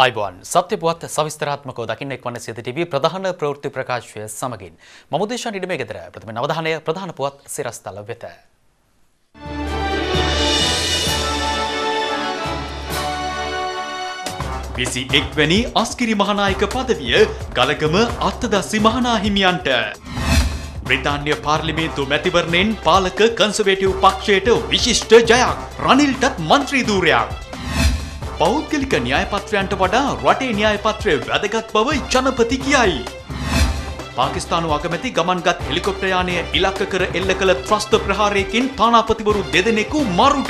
आइबोन सत्य පුවත් සවිස්තරාත්මකව දකින්න එක්වන සියත ටීවී ප්‍රධාන ප්‍රවෘත්ති ප්‍රකාශය සමගින් මම දේශන ඉදමේ ගෙදර ප්‍රථම අවධානය ප්‍රධාන පුවත් සිරස්තල වෙත. 21 වෙනි අස්කිරි මහානායක පදවිය ගලගම අත්තදස්සි මහනා හිමියන්ට. බ්‍රිතාන්‍ය පාර්ලිමේන්තු මැතිවරණයෙන් පාලක කන්සර්වේටිව් පක්ෂයට විශිෂ්ට ජයක්. රනිල්ටත් මන්ත්‍රී ධූරයක්. පෞද්ගලික න්‍යායපත්‍රයන්ට වඩා රටේ න්‍යායපත්‍රය වැදගත් බව ජනපති කියයි. පාකිස්තානු අගමැති ගමන්ගත් හෙලිකොප්ටර් යානය ඉලක්ක කර එල්ල කළ ත්‍රස්ත ප්‍රහාරයකින් තානාපතිවරු දෙදෙනෙකු මරුට.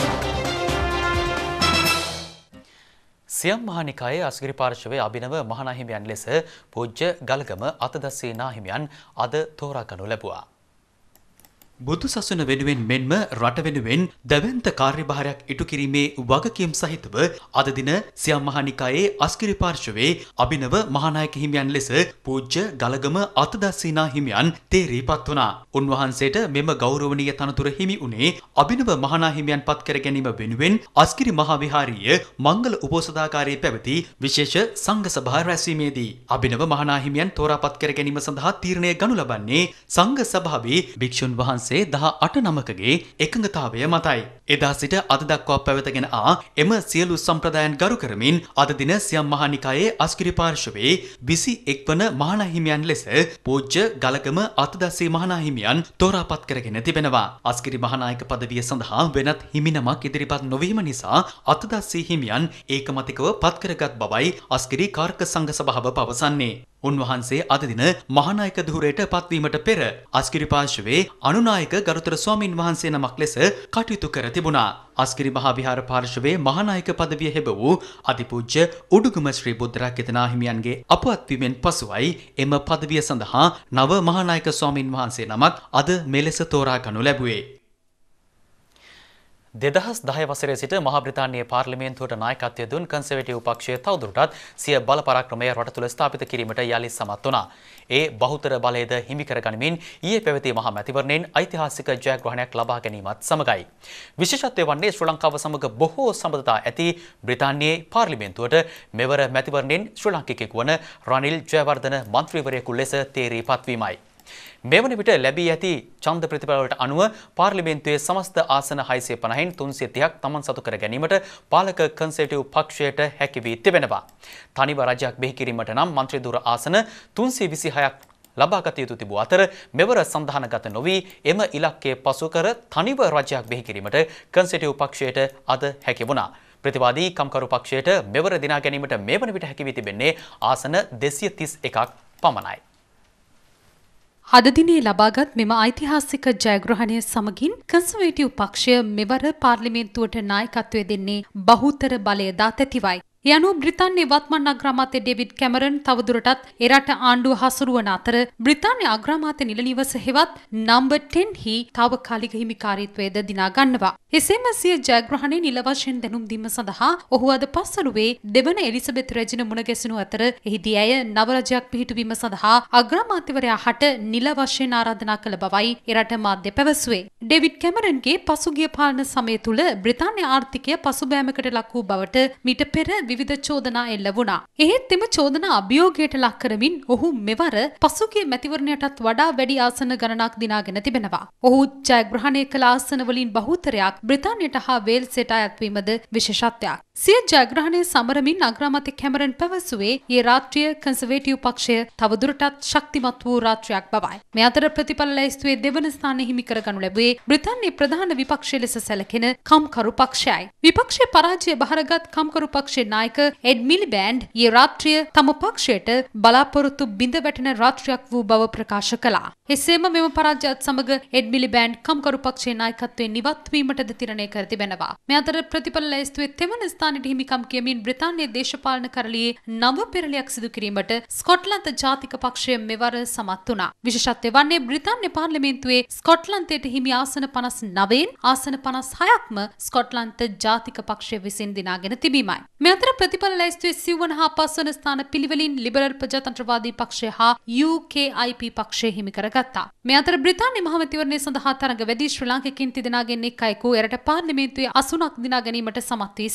සියම් මහානිකායේ අස්ගිරි පාර්ශවයේ අභිනව මහානාහිමියන් ලෙස පූජ්‍ය ගලගම අතදස්සී නාහිමියන් අද තෝරාගනු ලැබුවා. බුදු සසුන වෙනුවෙන් මෙන්ම රට වෙනුවෙන් දැවැන්ත කාර්යභාරයක් ඉටු කිරීමේ වගකීම් සහිතව අද දින සියම් මහානිකායේ අස්ගිරි පාර්ශවයේ අභිනව මහානායක හිමියන් ලෙස පූජ්‍ය ගලගම අතදස්සී නාහිමියන් තේරීපත් වුණා. උන්වහන්සේට මෙම ගෞරවනීය තනතුර හිමි වුණේ අභිනව මහානාහිමියන් පත් කර ගැනීම වෙනුවෙන් අස්ගිරි මහා විහාරීය මංගල උපෝසථාකාරයේ පැවති විශේෂ සංඝ සභා රැස්වීමේදී අභිනව මහානාහිමියන් තෝරාපත් කර ගැනීම සඳහා තීරණය ගනු ලබන්නේ සංඝ සභාවේ භික්ෂුන් වහන්සේ 18 නමකගේ එකඟතාවය මතයි. එදා සිට අද දක්වා පැවතගෙන ආ එම සියලු සම්ප්‍රදායන් ගරු කරමින් අද දින සියම් මහානිකායේ අස්ගිරි පාර්ශවයේ 21 වන මහානාහිමියන් ලෙස පූජ්‍ය ගලගම අතදස්සී මහානාහිමියන් තෝරාපත් කරගෙන තිබෙනවා. අස්ගිරි මහානායක පදවිය සඳහා වෙනත් හිමිනමක් ඉදිරිපත් නොවීම නිසා අතදස්සී හිමියන් ඒකමතිකව පත් කරගත් බවයි අස්ගිරි කාර්ක සංඝ සභාව පවසන්නේ. උන්වහන්සේ අද දින මහානායක ධූරයට පත්වීමට පෙර අස්ගිරි පාර්ශවයේ අනුනායක ගරුතර ස්වාමින් වහන්සේ නමක් ලෙස කටයුතු කර තිබුණා. අස්ගිරි මහා විහාර පාර්ශවයේ මහානායක පදවිය හෙබ වූ අතිපූජ්‍ය උඩුගම ශ්‍රී බුද්ධරක්කිත නාහිමියන්ගේ අපවත් වීමෙන් පසුවයි එම පදවිය සඳහා නව මහානායක ස්වාමින් වහන්සේ නමක් අද මෙලෙස තෝරා ගනු ලැබුවේ. 2010 වසරේ සිට මහා බ්‍රිතාන්‍යයේ පාර්ලිමේන්තුවට නායකත්වය දුන් කන්සර්වේටිව් පක්ෂය තවදුරටත් සිය බල පරාක්‍රමය රට තුළ ස්ථාපිත කිරීමට යලි සමත් වුණා. ඒ බහුතර බලයද හිමි කර ගනිමින් ඊයේ පැවති මහා මැතිවරණයෙන් ඓතිහාසික ජයග්‍රහණයක් ලබා ගැනීමත් සමගයි. විශේෂත්වය වන්නේ ශ්‍රී ලංකාව සමග බොහෝ සම්බන්ධතා ඇති බ්‍රිතාන්‍යයේ පාර්ලිමේන්තුවට මෙවර මැතිවරණයෙන් ශ්‍රී ලාංකිකයෙකු වන රනිල් ජයවර්ධන මන්ත්‍රීවරයෙකු ලෙස තේරීපත් වීමයි. මෙවන විට ලැබී ඇති ඡන්ද ප්‍රතිඵලවලට අනුව පාර්ලිමේන්තුවේ සමස්ත ආසන 650න් 330ක් තමන් සතු කර ගැනීමට පාලක කන්සර්වේටිව් පක්ෂයට හැකි වී තිබෙනවා. තනිව රජයක් බිහි කිරීමට නම් මන්ත්‍රී ධුර ආසන 326ක් ලබාගත යුතු තිබූ අතර මෙවර සම්ධානගත නොවී එම ඉලක්කය පසු කර තනිව රජයක් බිහි කිරීමට කන්සර්වේටිව් පක්ෂයට අද හැකි වුණා. ප්‍රතිවාදී කම්කරු පක්ෂයට මෙවර දිනා ගැනීමට මෙවන විට හැකි වී තිබෙන්නේ ආසන 231ක් පමණයි. අද දිනේ ලබාගත් මෙම ඓතිහාසික ජයග්‍රහණය සමගින් කන්සර්වේටිව් පක්ෂය මෙවර පාර්ලිමේන්තුවට නායකත්වය දෙන්නේ බහුතර බලය දා තැතිවයි. ඒ අනුව බ්‍රිතාන්‍ය වත්මන් අග්‍රාමාත්‍ය ඩේවිඩ් කැමරන් තවදුරටත් එරට ආණ්ඩුව හසුරුවන අතර බ්‍රිතාන්‍ය අග්‍රාමාත්‍ය නිල නිවස හෙවත් නම්බර් 10 හි තාවකාලික හිමිකාරීත්වයද දිනා ගන්නවා. එසේම සිය ජයග්‍රහණය නිල වශයෙන් දැනුම් දීම සඳහා ඔහු අද පස්වරුවේ දෙවන එලිසබෙත් රැජින මුණ ගැසුණු අතර එහිදී ඇය නව රජයක් පිහිටුවීම සඳහා අග්‍රාමාත්‍යවරයා හට නිල වශයෙන් ආරාධනා කළ බවයි එරට මාධ්‍ය පැවසුවේ. ඩේවිඩ් කැමරන්ගේ පසුගිය පාලන සමය තුළ බ්‍රිතාන්‍ය ආර්ථිකය පසුබෑමකට ලක් වූ බවට මීට පෙර විවිධ චෝදනා එල්ල වුණා. එහෙත් එම චෝදනා අභියෝගයට ලක් කරමින් ඔහු මෙවර පසුගිය මැතිවරණයටත් වඩා වැඩි ආසන ගණනක් දිනාගෙන තිබෙනවා. ඔහු ජයග්‍රහණය කළ ආසන වලින් බහුතරයක් බ්‍රිතාන්‍යයට හා වේල්සයට අයත් වීමද විශේෂත්වයක්. සිය ජයග්‍රහණය සමරමින් අග්‍රාමාත්‍ය කැමරන් පැවසුවේ ඊ රාත්‍රිය කන්සර්වේටිව් පක්ෂය තවදුරටත් ශක්තිමත් වූ රාත්‍රියක් බවයි. මේ අතර ප්‍රතිඵල ලැයිස්තුවේ දෙවන ස්ථානය හිමි කරගනු ලැබුවේ බ්‍රිතාන්‍යයේ ප්‍රධාන විපක්ෂය ලෙස සැලකෙන කම්කරු පක්ෂයයි. විපක්ෂයේ පරාජය බහරගත් කම්කරු පක්ෂයේ නායක එඩ් මිලිබෑන්ඩ් ඊ රාත්‍රිය තම පක්ෂයට බලාපොරොත්තු බිඳ වැටෙන රාත්‍රියක් වූ බව ප්‍රකාශ කළා. එසේම මෙම පරාජයත් සමග එඩ් මිලිබෑන්ඩ් කම්කරු පක්ෂයේ නායකත්වයෙන් ඉවත් වීමටද තිරණය කර තිබෙනවා. මේ අතර ප්‍රතිඵල ලැයිස්තුවේ තෙවන ස්ථානයට හිමිකම් කියමින් බ්‍රිතාන්‍යයේ දේශපාලන කරළියේ නව පෙරළියක් සිදු කිරීමට ස්කොට්ලන්ත ජාතික පක්ෂය මෙවර සමත් වුණා. විශේෂත්වය වන්නේ බ්‍රිතාන්‍ය පාර්ලිමේන්තුවේ ස්කොට්ලන්තයට හිමි ආසන 59න් ආසන 56ක්ම ස්කොට්ලන්ත ජාතික පක්ෂය විසින් දිනාගෙන තිබීමයි. මේ අතර ප්‍රතිඵල ලැයිස්තුවේ සිව්වන හා පස්වන ස්ථාන පිළිවෙලින් ලිබරල් ප්‍රජාතන්ත්‍රවාදී පක්ෂය හා UKIP පක්ෂය හිමි කරගත්තා. මේ අතර බ්‍රිතාන්‍ය මහමැතිවරණය සඳහා තරඟ වැදී ශ්‍රී ලාංකිකයින් තිදෙනාගෙන් එක් අයෙකු එරට පාර්ලිමේන්තුවේ අසුනක් දිනා ගැනීමට සමත් වී සිටිනවා.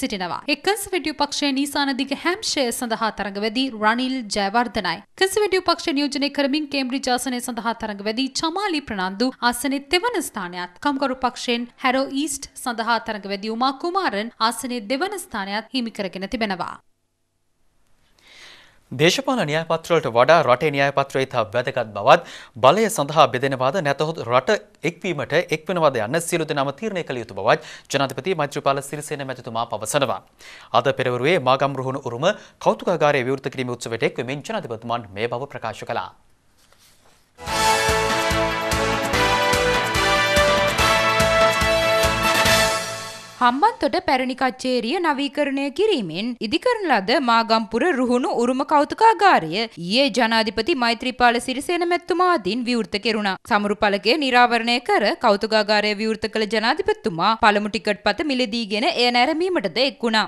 එක් කන්සර්වේටිව් පක්ෂයේ නීසාන දිග හැම්ෂයර් සඳහා තරඟවැදී රනිල් ජයවර්ධනයි. කන්සර්වේටිව් පක්ෂය නියෝජනය කරමින් කේම්බ්‍රිජ් ආසනය සඳහා තරඟවැදී චමාලි ප්‍රනාන්දු ආසනයේ තෙවන ස්ථානයත්, කම්කරු පක්ෂයෙන් හැරෝ ඊස්ට් සඳහා තරඟවැදී උමා කුමාරන් ආසනයේ දෙවන ස්ථානයත් හිමි කරගෙන තිබෙනවා. දේශපාලන න්‍යාය පත්‍රවලට වඩා රටේ න්‍යාය පත්‍රය ඉතා වැදගත් බවත් බලය සඳහා බෙදෙනවාද නැතහොත් රට එක්වීමට එක්වෙනවාද යන්න සියලු දෙනාම තීරණය කළ යුතු බවත් ජනාධිපති මෛත්‍රීපාල සිරිසේන මැතිතුමා පවසනවා. අද පෙරවරුවේ මාගම් රුහුණු උරුම කෞතුකාගාරයේ විවෘත කිරීමේ උත්සවයට එක්වෙමින් ජනාධිපතිතුමන් මේ බව ප්‍රකාශ කළා. හම්බන්තොට පැරණි කච්චේරිය නවීකරණය කිරීමෙන් ඉදිකරන ලද මාගම්පුර රුහුණු උරුම කෞතුකාගාරය ඊයේ ජනාධිපති මෛත්‍රීපාල සිරිසේන මැතිතුමා අතින් විවෘත කෙරුණා. සමරු ඵලකය නිරාවරණය කර කෞතුකාගාරය විවෘත කළ ජනාධිපතිතුමා පළමු ටිකට් පත මිලදීගෙන එය නැරඹීමටද එක් වුණා.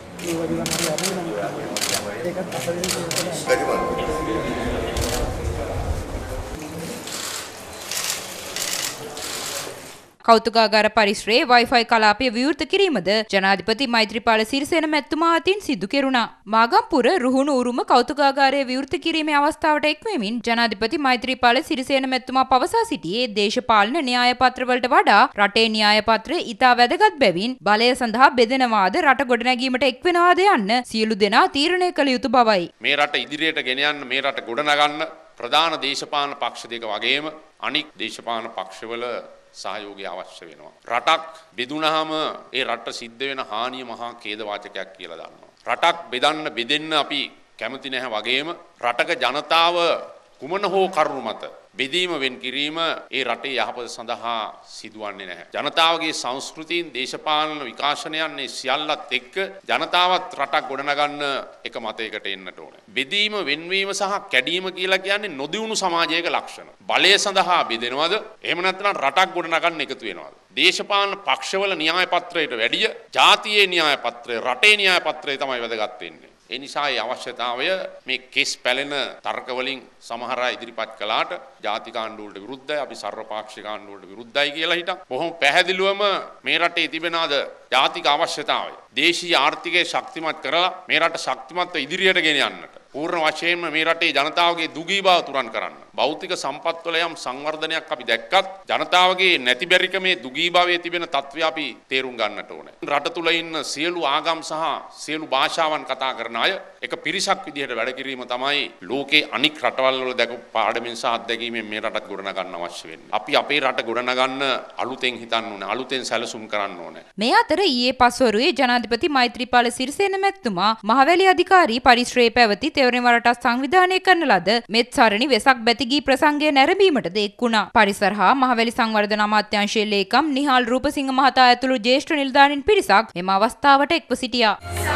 කෞතුකාගාර පරිශ්‍රයේ Wi-Fi කලාපය විවෘත කිරීමද ජනාධිපති මෛත්‍රීපාල සිරිසේන මැතිතුමා අතින් සිදු කෙරුණා. මාගම්පුර රුහුණු උරුම කෞතුකාගාරය විවෘත කිරීමේ අවස්ථාවට එක්වෙමින් ජනාධිපති මෛත්‍රීපාල සිරිසේන මැතිතුමා පවසා සිටියේ දේශපාලන න්‍යාය පත්‍රවලට වඩා රටේ න්‍යාය පත්‍රය ඉතා වැදගත් බැවින් බලය සඳහා බෙදෙනවාද රට ගොඩනැගීමට එක්වෙනවාද යන්න සියලු දෙනා තීරණය කළ යුතු බවයි. මේ රට ඉදිරියට ගෙන යන්න මේ රට ගොඩනගන්න ප්‍රධාන දේශපාලන පක්ෂ දෙක වගේම අනික් දේශපාලන පක්ෂවල සහයෝගය අවශ්‍ය වෙනවා. රටක් බෙදුනහම ඒ රට සිද්ධ වෙන හානිය මහා ඛේදවාචකයක් කියලා දන්නවා. රටක් බෙදෙන්න අපි කැමති නැහැ වගේම රටක ජනතාව කුමන හෝ කරුණු මත බෙදීම වෙන් කිරීම ඒ රටේ යහපත සඳහා සිදුවන්නේ නැහැ. ජනතාවගේ සංස්කෘතීන් දේශපාලන විකාශනයන් මේ සියල්ලත් එක්ක ජනතාවත් රටක් ගොඩනගන්න එක මතයකට එන්නට ඕනේ. බෙදීම වෙන්වීම සහ කැඩීම කියලා කියන්නේ නොදියුණු සමාජයක ලක්ෂණ. බලය සඳහා බෙදෙනවද? එහෙම නැත්නම් රටක් ගොඩනගන්න එකතු වෙනවද? දේශපාලන පක්ෂවල න්‍යාය පත්‍රයට වැඩිය ජාතියේ න්‍යාය පත්‍රය, රටේ න්‍යාය පත්‍රය තමයි වැදගත් වෙන්නේ. ඒ නිසා ඒ අවශ්‍යතාවය මේ කෙස් පැලෙන තර්ක වලින් සමහර අය ඉදිරිපත් කළාට ජාතික ආණ්ඩුවලට විරුද්ධයි, අපි සර්වපාක්ෂික ආණ්ඩුවලට විරුද්ධයි කියලා හිටන් බොහොම පැහැදිලිවම මේ රටේ තිබෙන අද ජාතික අවශ්‍යතාවය දේශීය ආර්ථිකය ශක්තිමත් කරලා මේ රට ශක්තිමත්ව ඉදිරියට ගෙන යන්නට පූර්ණ වශයෙන්ම මේ රටේ ජනතාවගේ දුගී බව තුරන් කරන්න. භෞතික සම්පත් වල යම් සංවර්ධනයක් අපි දැක්කත් ජනතාවගේ නැතිබැරිකමේ දුගී භාවයේ තිබෙන තත්ත්වය අපි තේරුම් ගන්නට ඕනේ. රට තුල ඉන්න සියලු ආගම් සහ සියලු භාෂාවන් කතා කරන අය එක පිරිසක් විදිහට වැඩ කිරීම තමයි ලෝකේ අනික් රටවල් වල දැකපු පාඩමින් සහ අත්දැකීමෙන් මේ රටත් ගොඩනගන්න අවශ්‍ය වෙන්නේ. අපි අපේ රට ගොඩනගන්න අලුතෙන් හිතන්න ඕනේ, අලුතෙන් සැලසුම් කරන්න ඕනේ. මේ අතර ඊයේ පස්වරුවේ ජනාධිපති මෛත්‍රීපාල සිරිසේන මැතිතුමා මහවැලි අධිකාරී පරිශ්‍රයේ පැවති තෙවරණ වරට සංවිධානය කරන ලද මෙත් සරණි වෙසක් බැතිගී ප්‍රසංගය නැරඹීමටද එක් වුණා. පරිසර හා මහවැලි සංවර්ධන අමාත්‍යාංශයේ ලේකම් නිහාල් රූපසිංහ මහතා ඇතුළු ජ්‍යෙෂ්ඨ නිලධාරීන් පිරිසක් එම අවස්ථාවට එක්ව සිටියා.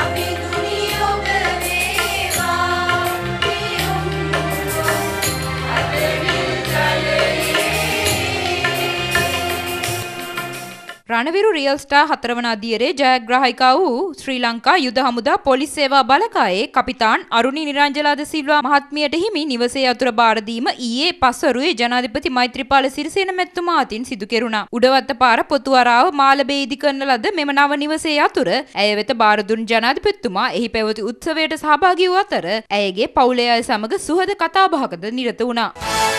රණවිරු රියල් ස්ටාර් 4 වන අදියරේ ජයග්‍රාහිකා වූ ශ්‍රී ලංකා යුද හමුදා පොලිස් සේවා බලකායේ කපිතාන් අරුණි නිරංජලා ද සිල්වා මහත්මියට හිමි නිවසේ අතුර බාර දීම ඊයේ පස්වරුවේ ජනාධිපති මෛත්‍රීපාල සිරිසේන මැතිතුමා අතින් සිදු කෙරුණා. උඩවත්ත පාර පොතුවරාව මාළඹේ ඉදිකරන ලද මෙම නව නිවසේ අතුර ඇය වෙත බාර දුන් ජනාධිපතිතුමා එහි පැවති උත්සවයට සහභාගී වූ අතර ඇයගේ පවුලේ අය සමග සුහද කතාබහකද නිරත වුණා.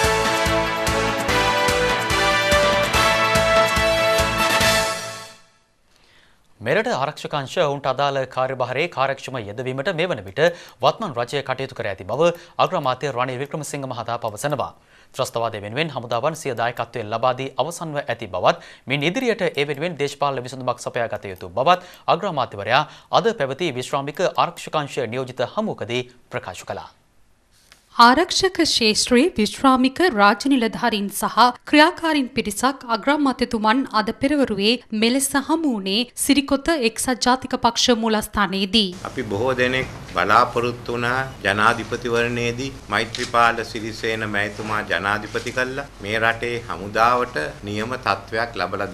මෙරට ආරක්ෂක අංශ ඔවුන්ට අදාළ කාර්යභාරයේ කාර්යක්ෂම යෙදවීමට මේ වන විට වත්මන් රජය කටයුතු කර ඇති බව අග්‍රාමාත්‍ය රනිල් වික්‍රමසිංහ මහතා පවසනවා. ත්‍රස්තවාදය වෙනුවෙන් හමුදාවන් සිය දායකත්වයෙන් ලබා දී අවසන්ව ඇති බවත් මින් ඉදිරියට ඒ වෙනුවෙන් දේශපාලන විසඳුමක් සපයා ගත යුතු බවත් අග්‍රාමාත්‍යවරයා අද පැවති විශ්‍රාමික ආරක්ෂක අංශ නියෝජිත හමුවකදී ප්‍රකාශ කළා. ආරක්ෂක ශේෂ්ත්‍රයේ විශ්‍රාමික රාජ්‍ය නිලධාරීන් සහ ක්‍රියාකාරීන් පිරිසක් අග්‍රාමාත්‍යතුමන් අද පෙරවරුවේ මෙලෙස හමු වුණේ සිරිකොත එක්සත් ජාතික පක්ෂ මූලස්ථානයේදී. අපි බොහෝ දෙනෙක් බලාපොරොත්තු වුණා ජනාධිපතිවරණයේදී මෛත්‍රීපාල සිරිසේන මැතිතුමා ජනාධිපති කළා මේ රටේ හමුදාවට නියම තත්වයක් ලබා දෙන්න.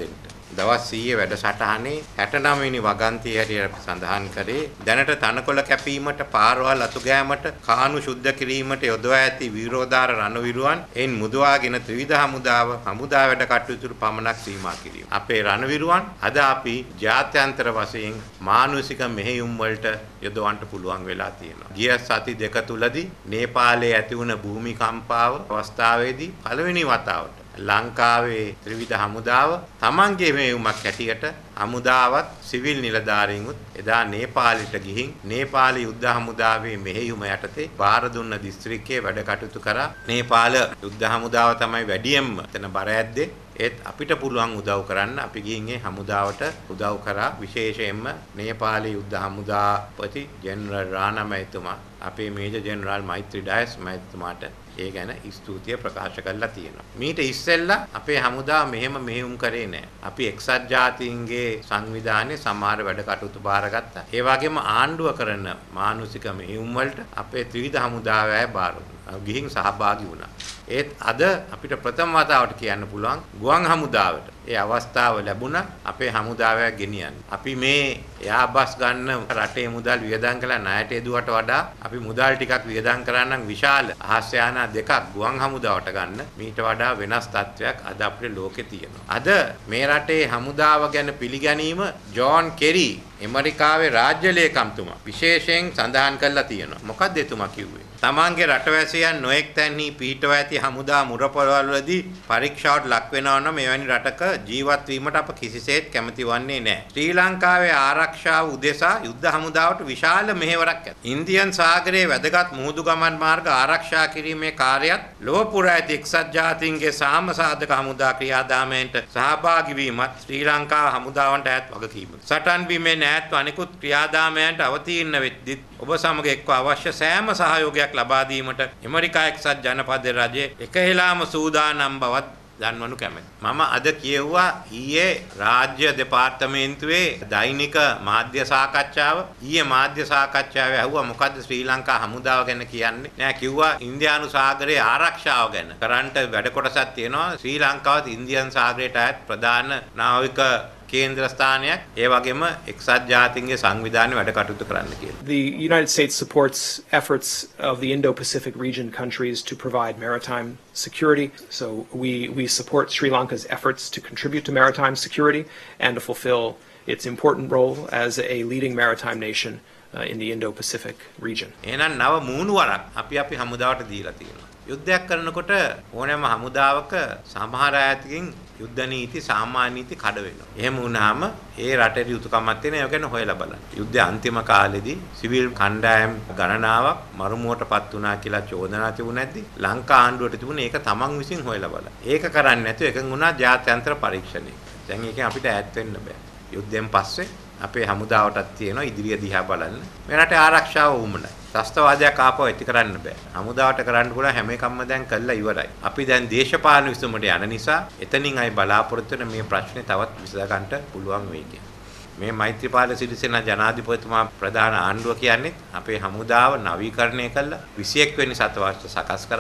දවස් 100 වැඩසටහනේ 69 වෙනි වගන්තිය හැටියට අපි සඳහන් කරේ දැනට තනකොළ කැපීමට පාරවල් අතු ගෑමට කානු සුද්ධ කිරීමට යොදවා ඇති විරෝධාර රණවිරුවන් එයින් මුදවාගෙන ත්‍රිවිධ හමුදා වැඩ කටයුතු පමණක් සීමා කිරීම. අපේ රණවිරුවන් අද අපි ජාත්‍යන්තර වශයෙන් මානසික මෙහෙයුම් වලට යොදවන්න පුළුවන් වෙලා තියෙනවා. ගිය සති දෙක තුලදී නේපාලයේ ඇති වුණ භූමිකම්පාව අවස්ථාවේදී පළවෙනි වතාවට ලංකාවේ ත්‍රිවිධ හමුදාව තමන්ගේ මෙහෙයුමක් හැටියට හමුදාවත් සිවිල් නිලධාරීන්ුත් එදා නේපාලයට ගිහින් නේපාල යුද්ධ හමුදාවේ මෙහෙයුම යටතේ බාර දුන්න දිස්ත්‍රික්කයේ වැඩ කටයුතු කරා. නේපාල යුද්ධ හමුදාව තමයි වැඩියෙන්ම එතන බර ඇද්දේ. ඒත් අපිට පුළුවන් උදව් කරන්න අපි ගිහින් ඒ හමුදාවට උදව් කරා. විශේෂයෙන්ම නේපාලයේ යුද්ධ හමුදාපති ජෙනරල් රානා මැතිතුමා අපේ මේජර් ජෙනරල් මෛත්‍රී ඩයස් මැතිතුමාට ඒ ගැන ස්තුතිය ප්‍රකාශ කරලා තියෙනවා. මීට ඉස්සෙල්ලා අපේ හමුදාව මෙහෙයුම් කරේ නැහැ. අපි එක්සත් ජාතීන්ගේ සංවිධානයේ සමහර වැඩ කටයුතු බාරගත්තා. ඒ වගේම ආණ්ඩුව කරන මානසික මෙහෙයුම් වලට අපේ ත්‍රිවිධ හමුදාව අය බාර ගිහින් සහභාගී වුණා. ඒත් අද අපිට ප්‍රථම වතාවට කියන්න පුළුවන් ගුවන් හමුදාවට ඒ අවස්ථාව ලැබුණා අපේ හමුදාව ගෙනියන්න. අපි මේ යාබස් ගන්න රටේ මුදල් වියදම් කළා ණයට එදුවට වඩා අපි මුදල් ටිකක් වියදම් කරා නම් විශාල අහස් යානා දෙකක් ගුවන් හමුදාවට ගන්න මීට වඩා වෙනස් තත්වයක් අද අපේ ලෝකේ තියෙනවා. අද මේ රටේ හමුදාව ගැන පිළිගැනීම ජෝන් කෙරි ඇමරිකාවේ රාජ්‍ය ලේකම්තුමා විශේෂයෙන් සඳහන් කරලා තියෙනවා. මොකක්ද එතුමා කිව්වේ? තමන්ගේ රටවැසියන් නොඑක් තැන්හි පිහිටව ඇති හමුදා මුරපොළවල්වලදී පරීක්ෂාවට ලක් වෙනවා නම් මෙවැනි රටක ජීවත් වීමට අප කිසිසේත් කැමති වන්නේ නැහැ. ශ්‍රී ලංකාවේ ආරක්ෂාව උදෙසා යුද්ධ හමුදාවට විශාල මෙහෙවරක් ඇත. ඉන්දියන් සාගරයේ වැදගත් මුහුදු ගමන් මාර්ග ආරක්ෂා කිරීමේ කාර්යයත් ලොව පුරා ඇති එක්සත් ජාතීන්ගේ සාමසාධක හමුදා ක්‍රියාදාමයන්ට සහභාගී වීමත් ශ්‍රී ලංකාව හමුදාවන්ට ඈත් වගකීමක්. සටන් බිමේ නැත් අනිකුත් ක්‍රියාදාමයන්ට අවතීර්ණ වෙද්දී ඔබ සමග එක්ව අවශ්‍ය සෑම සහයෝගයක් ලබා දීමට ඇමරිකා එක්සත් ජනපද රජය එකහෙලාම සූදානම් බවත් දන්වනු කැමැති. මම අද කියුවා ඊයේ රාජ්‍ය දෙපාර්තමේන්තුවේ දෛනික මාධ්‍ය සාකච්ඡාව. ඊයේ මාධ්‍ය සාකච්ඡාවේ අහුවා මොකද්ද ශ්‍රී ලංකා හමුදාව ගැන කියන්නේ? නෑ කිව්වා ඉන්දියානු සාගරයේ ආරක්ෂාව ගැන. කරන්ට වැඩ කොටසක් තියෙනවා. ශ්‍රී ලංකාවත් ඉන්දියන් සාගරයට අයත් ප්‍රධාන නාවික කේන්ද්‍ර ස්ථානයක් ඒ වගේම එක්සත් ජාතීන්ගේ සංවිධානය වැඩ කටයුතු කරන්න කියලා. The United States supports efforts of the Indo-Pacific region countries to provide maritime security. So we support Sri Lanka's efforts to contribute to maritime security and to fulfill its important role as a leading maritime nation in the Indo-Pacific region. එහෙනම් නව මූණුවරක් අපි හමුදාවට දීලා තියෙනවා. යුද්ධයක් කරනකොට ඕනෑම හමුදාවක සමහර අයතකින් යුද්ධ නීති සාමාන්‍ය නීති කඩ වෙනවා. එහෙම වුණාම ඒ රටේ යුතුයකමක් තියෙන ඒවා ගැන හොයලා බලන්න. යුද්ධයේ අන්තිම කාලෙදී සිවිල් කණ්ඩායම් ගණනාවක් මරුමුවටපත් වුණා කියලා චෝදනා තිබුණ නැද්දි? ලංකා ආණ්ඩුවට තිබුණේ ඒක තමන් විසින් හොයලා බලන්න. ඒක කරන්නේ නැතුව එකඟ වුණා ජාත්‍යන්තර පරීක්ෂණය. දැන් ඒකෙන් අපිට ඈත් වෙන්න බෑ. යුද්ධයෙන් පස්සේ අපේ හමුදාවටත් තියෙනවා ඉදිරිය දිහා බලන්න. මේ රටේ ආරක්ෂාව වුමනයි. ත්‍රස්තවාදයක් ආපහු ඇති කරන්න බෑ. හමුදාවට කරන්න පුළුවන් හැම එකක්ම දැන් කළා ඉවරයි. අපි දැන් දේශපාලන විසඳුමට යන නිසා එතනින් අය බලාපොරොත්තු වෙන මේ ප්‍රශ්නේ තවත් විසඳ ගන්නට පුළුවන් වෙයි කියලා. මේ මෛත්‍රීපාල සිරිසේන ජනාධිපතිතුමා ප්‍රධාන ආණ්ඩුව කියන්නේ අපේ හමුදාව නවීකරණය කළා 21 වෙනි සතවර්ෂ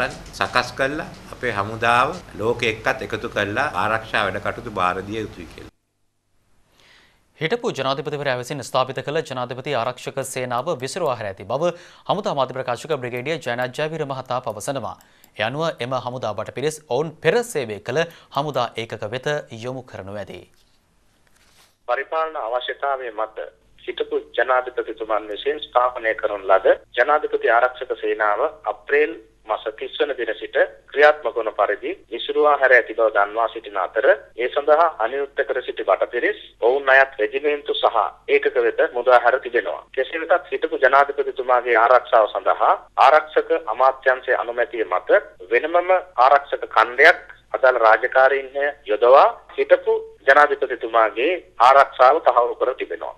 සකස් කළා අපේ හමුදාව ලෝකෙ එක්කත් එකතු කළා ආරක්ෂා වැඩ කටයුතු බාර දිය යුතුයි කියලා. හිටපු ජනාධිපතිවරයා විසින් ස්ථාපිත කළ ජනාධිපති ආරක්ෂක සේනාව විසිරුවා හැර ඇති බව හමුදා මාධ්‍ය ප්‍රකාශක බ්‍රිගේඩියර් ජයනාත් ජයවීර මහතා පවසනවා. ඒ අනුව එම හමුදාවට පිරිස් ඔවුන් පෙර සේවය කළ හමුදා ඒකක වෙත යොමු කරනු ඇති. පරිපාලන අවශ්‍යතාවය මත හිටපු ජනාධිපතිතුමන් විසින් ස්ථාපනය කරන ලද ජනාධිපති ආරක්ෂක සේනාව අප්‍රේල් මාස 30 වන දින සිට ක්‍රියාත්මක වන පරිදි විසිරුවා හැර ඇති බව දන්වා සිටින අතර ඒ සඳහා අනියුක්ත කර සිටි වටපිරිස් ඔවුන් අයත් රෙජිමෙන්තු සහ ඒකක වෙත මුදා හැර තිබෙනවා. කෙසේ වෙතත් හිටපු ජනාධිපතිතුමාගේ ආරක්ෂාව සඳහා ආරක්ෂක අමාත්‍යාංශයේ අනුමැතිය මත වෙනමම ආරක්ෂක ඛණ්ඩයක් අදාළ රාජකාරීන් යොදවා හිටපු ජනාධිපතිතුමාගේ ආරක්ෂාව තහවුරු කර තිබෙනවා.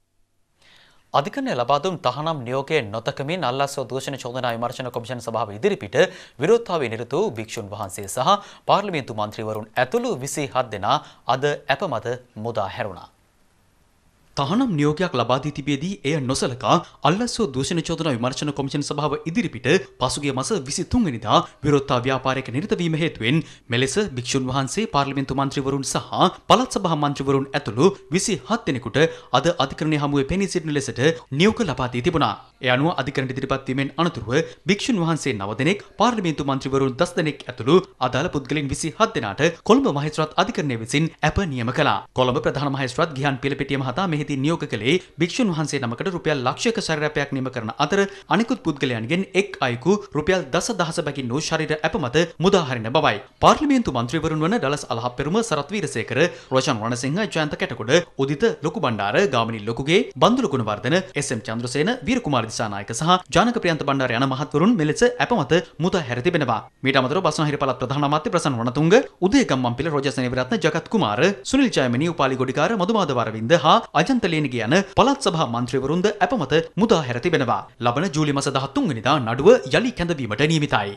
අධිකරණය ලබා දුන් තහනම් නියෝගයේ නොතකමින් අල්ලාස්ව දූෂණ චෝදනා විමර්ශන කොමිෂන් සභාව ඉදිරිපිට විරෝධතාවයේ නිරත වූ භික්ෂුන් වහන්සේ සහ පාර්ලිමේන්තු මන්ත්‍රීවරුන් ඇතුළු 27 දෙනා අද අප මත මුදා හැරුණා. තහනම් නියෝගයක් ලබා දී තිබෙදී එය නොසලකා අල්ලස්සෝ දූෂණ චෝදනා විමර්ශන කොමිෂන් සභාව ඉදිරිපිට පසුගිය මාස 23 වෙනිදා විරෝධතා ව්‍යාපාරයක නිරත වීම හේතුවෙන් මෙලෙස භික්ෂුන් වහන්සේ පාර්ලිමේන්තු මන්ත්‍රීවරුන් සහ පළාත් සභා මන්ත්‍රීවරුන් ඇතුළු 27 දෙනෙකුට අද අධිකරණයේ හමුවේ පෙනී සිටින ලෙසට නියෝග ලබා දී තිබුණා. ඒ අනුව අධිකරණ ඉදිරිපත් වීමෙන් අනතුරුව භික්ෂුන් වහන්සේ 9 දෙනෙක් පාර්ලිමේන්තු මන්ත්‍රීවරුන් 10 දෙනෙක් ඇතුළු අදාළ පුද්ගලයන් 27 දෙනාට කොළඹ මහේස්ත්‍රාත් අධිකරණය විසින් අප නියම කළා. කොළඹ ප්‍රධාන මහේස්ත්‍රාත් ගිහන් පිළපෙටිය මහතා මෙහිදී නියෝග කළේ භික්ෂුන් වහන්සේ නමකට රුපියල් ලක්ෂයක ශරීරපයක් නියම කරන අතර අනිකුත් පුද්ගලයන්ගෙන් එක් අයෙකු රුපියල් දසදහස බැගින් වූ ශරීර අප මත මුදා හරින බවයි. පාර්ලිමේන්තු මන්ත්‍රීවරුන් වන ඩලස් අලහප්පෙරුම සරත් වීරසේකර, රෝෂන් රණසිංහ, ජයන්ත කැටකොඩ, උදිත ලොකු බණ්ඩාර, ගාමිණී ලොකුගේ, බන්දුල ගුණවර්ධන, එස්.එම්. චන්ද්‍රසේන, වීරකුමාර දිසානායක සහ ජානක ප්‍රියන්ත බණ්ඩාර යන මහත්වරුන් මෙලෙස අප මත මුදා හැර තිබෙනවා. මීට අමතරව බස්නාහිර පළාත් ප්‍රධාන අමාත්‍ය ප්‍රසන්න රණතුංග, උදයගම්මන්පිල, රොජස් නේවිරත්න, ජගත් කුමාර, සුනිල් ජයමනි, උපාලි ගොඩිකාර, මදුමාද වරවින්ද හා අජන්ත ලේනිගේ යන පළාත් සභා මන්ත්‍රීවරුන්ද අප මත මුදා හැර තිබෙනවා. ලබන ජූලි මාස 13 වෙනිදා නඩුව යලි කැඳවීමට නියමිතයි.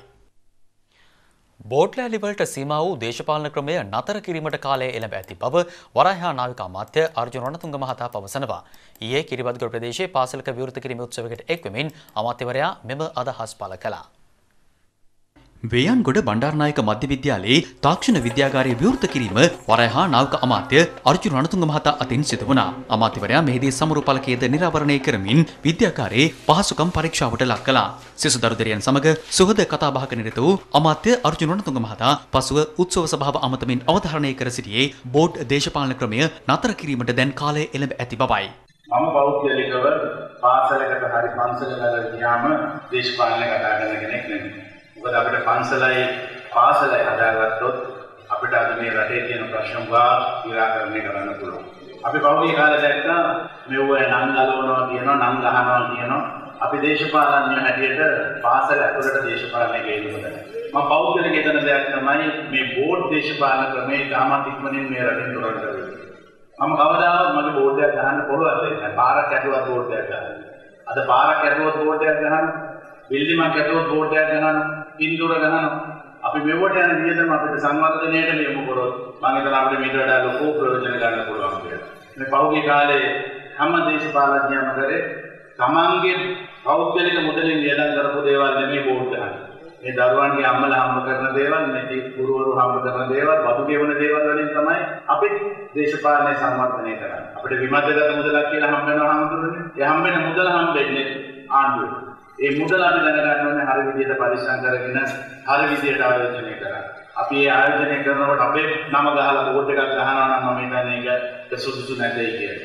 බෝට්ලෑලි වලට සීමා වූ දේශපාලන ක්‍රමය නතර කිරීමට කාලය එළඹ ඇති බව වරායහා නාවික අමාත්‍ය අර්ජුන රණතුංග මහතා පවසනවා. ඊයේ කිරිබත්ගොඩ ප්‍රදේශයේ පාසලක විවෘත කිරීමේ උත්සවයකට එක්වෙමින් අමාත්‍යවරයා මෙම අදහස් පළ කළා. වේයන්ගොඩ බණ්ඩාරනායක මධ්‍ය විද්‍යාලයේ තාක්ෂණ විද්‍යාගාරයේ විවෘත කිරීම වරායහා නාවික අමාත්‍ය අර්ජුන රණතුංග මහතා අතින් සිදු වුණා. අමාත්‍යවරයා මෙහිදී සමරු පළකයේද නිරාවරණය කරමින් විද්‍යාගාරයේ පහසුකම් පරීක්ෂාවට ලක් කළා. සිසු දරුදරියන් සමග සුහද කතාබහක නිරත වූ අමාත්‍ය අර්ජුන රණතුංග මහතා පසුව උත්සව සභාව අමතමින් අවධාරණය කර සිටියේ බෝඩ් දේශපාලන ක්‍රමය නතර කිරීමට දැන් කාලය එළඹ ඇති බවයි. මම පෞද්ගලිකව පාසලකට හරි පන්සලකට ගියාම දේශපාලනය කතා කරන කෙනෙක් නෙමෙයි. මොකද අපිට පන්සලයි පාසලයි හදාගත්තොත් අපිට අද මේ රටේ තියෙන ප්‍රශ්න निराකරණය කරන්න පුළුවන්. අපි පෞද්ගලික කාලේ දැක්කා මෙව නම් ගලවනවා කියනවා නම් ගහනවා කියනවා. අපි දේශපාලනඥ හැටියට පාසල ඇතුළට දේශපාලනය ගේන්නද. මම පෞද්ගලික හිතන දෙයක් තමයි මේ බෝඩ් දේශපාලන ක්‍රමේ තාමත් ඉක්මනින් මේ රටින් තොරව කරගන්න. මම කවදාවත් මගේ බෝඩ් එකක් ගහන්න පුළුවන් නැහැ. පාරක් ඇතුළත් බෝඩ් එකක් ගන්න. අද පාරක් ඇතුළත් බෝඩ් එකක් ගහන්න, බිල්ඩිමක් ඇතුළත් බෝඩ් එකක් ගහන්න, පින්තූර ගහන්න. අපි මෙවට යන විදිහටම අපිට සංවර්ධනයට යොමු කරොත් මම හිතනවා අපිට මේට වඩා ලොකු ප්‍රයෝජන ගන්න පුළුවන් කියලා. මේ පෞද්ගලික කාලේ හැම දේශපාලඥයම කරේ තමන්ගේ පෞද්ගලික මුදලින් වියදම් කරපු දේවල් නෙමෙයි බෝඩ් ගහන්නේ. මේ දරුවන්ගේ අම්මලා හම්බ කරන දේවල්, මේ ගුරුවරු හම්බ කරන දේවල්, බදු ගෙවන දේවල් වලින් තමයි අපි දේශපාලනය සංවර්ධනය කරන්නේ. අපිට විමර්ශනගත මුදලක් කියලා හම්බ වෙනවා හම්බුනේ. ඒ හම්බ වෙන මුදල හම්බෙන්නේ ආණ්ඩුවෙන්. ඒ මුදල අපි දැනගන්න ඕනේ හරි විදිහට පරිස්සම් කරගෙන හරි විදිහට ආයෝජනය කරන්න. අපි ඒ ආයෝජනය කරනකොට අපේ නම ගහලා බෝඩ් එකක් ගහනවා නම් මම හිතන්නේ ඒක සුදුසු නැtei කියලා.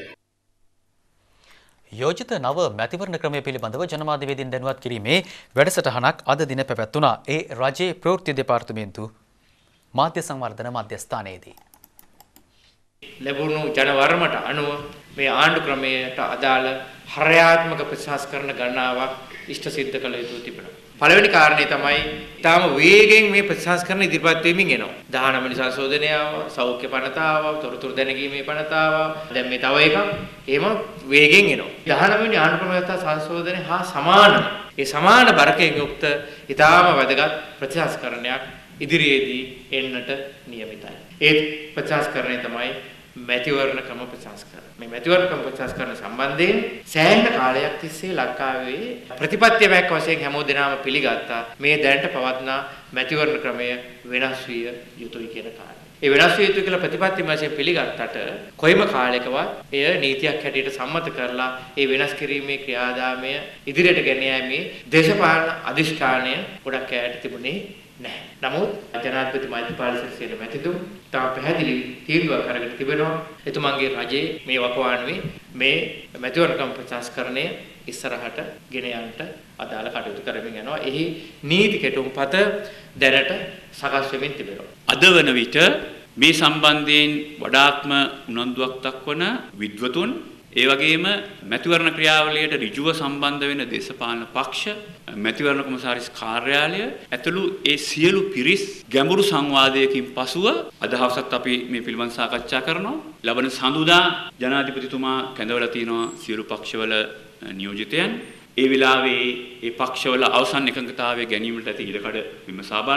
යෝජිත නව මැතිවරණ ක්‍රමය පිළිබඳව ජනමාධ්‍යවේදීන් දැනුවත් කිරීමේ වැඩසටහනක් අද දින පැවැත්වුණා. ඒ රජයේ ප්‍රවෘත්ති දෙපාර්තමේන්තු මාධ්‍ය සංවර්ධන මධ්‍යස්ථානයේදී ලැබුණු ජනවරමට අනුව මේ ආණ්ඩු ක්‍රමයට අදාළ හරයාත්මක ප්‍රතිසංස්කරණ ගණනාවක් ඉෂ්ට සිද්ධ කළ යුතු තිබෙනවා. පළවෙනි කාරණේ තමයි ඊටාම වේගෙන් මේ ප්‍රතිසංස්කරණ ඉදිරිපත් වෙමින් එනවා. 19 වෙනි සංශෝධනය ආවා, සෞඛ්‍ය පනත ආවා, තොරතුරු දැනගීමේ පනත ආවා. දැන් මේ තව එකක් එහෙම වේගෙන් එනවා. 19 වෙනි ආණ්ඩු ක්‍රම ව්‍යවස්ථා සංශෝධනය හා සමාන ඒ සමාන බරකයෙන් යුක්ත ඊටාම වැදගත් ප්‍රතිසංස්කරණයක් ඉදිරියේදී එන්නට නියමිතයි. ඒ ප්‍රතිසංස්කරණය තමයි මැතිවරණ ක්‍රම ප්‍රතිසංස්කරණ. මේ මැතිවරණ ක්‍රම ප්‍රතිසංස්කරණ සම්බන්ධයෙන් සෑහෙන කාලයක් තිස්සේ ලංකාවේ ප්‍රතිපත්තියක් වශයෙන් හැමෝම දෙනාම පිළිගත්තා මේ දැනට පවත්නා මැතිවරණ ක්‍රමය වෙනස් විය යුතුයි කියන කාරණය. ඒ වෙනස් විය යුතු කියලා ප්‍රතිපත්තිය වශයෙන් පිළිගත්තට කොයිම කාලයකවත් එය නීතියක් හැටියට සම්මත කරලා ඒ වෙනස් කිරීමේ ක්‍රියාදාමය ඉදිරියට ගෙන යාමේ දේශපාලන අධිෂ්ඨානය ගොඩක් ඈත තිබුණේ නැහැ. නමුත් ජනාධිපති මෛත්‍රීපාල සිරිසේන මැතිතුමන් තාම පැහැදිලි තීන්දුවක් අරගෙන තිබෙනවා. එතුමන්ගේ රජයේ මේ වකවානුවේ මේ මැතිවරණ ක්‍රම ප්‍රතිසංස්කරණය ඉස්සරහට ගෙන යන්නට අදාළ කටයුතු කරමින් යනවා. එහි නීති කෙටුම්පත දැනට සකස් වෙමින් තිබෙනවා. අද වන විට මේ සම්බන්ධයෙන් වඩාත්ම උනන්දුවක් දක්වන විද්වතුන් ඒ වගේම මැතිවරණ ක්‍රියාවලියට ඍජුව සම්බන්ධ වෙන දේශපාලන පක්ෂ මැතිවරණ කොමසාරිස් කාර්යාලය ඇතුළු ඒ සියලු පිරිස් ගැඹුරු සංවාදයකින් පසුව අදහසත් අපි මේ පිළිබඳ සාකච්ඡා කරනවා. ලබන සඳුදා ජනාධිපතිතුමා කැඳවලා තියෙනවා සියලු පක්ෂවල නියෝජිතයන්. ඒ වෙලාවේ ඒ පක්ෂවල අවසන් එකඟතාවය ගැනීමට ඇති ඉඩකඩ විමසා බලනවා.